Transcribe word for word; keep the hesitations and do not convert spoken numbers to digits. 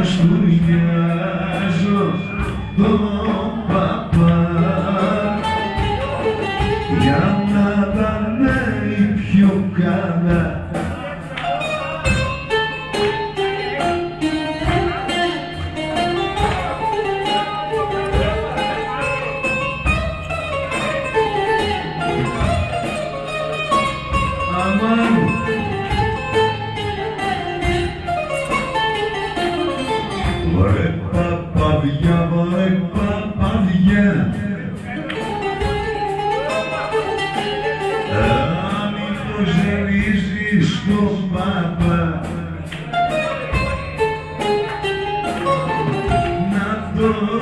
μαστούριάζω τον παπά για να τα λέει πιο καλά. Ωραία παπαδιά, ωραία παπαδιά, αν υποζελίζεις τον παπά να το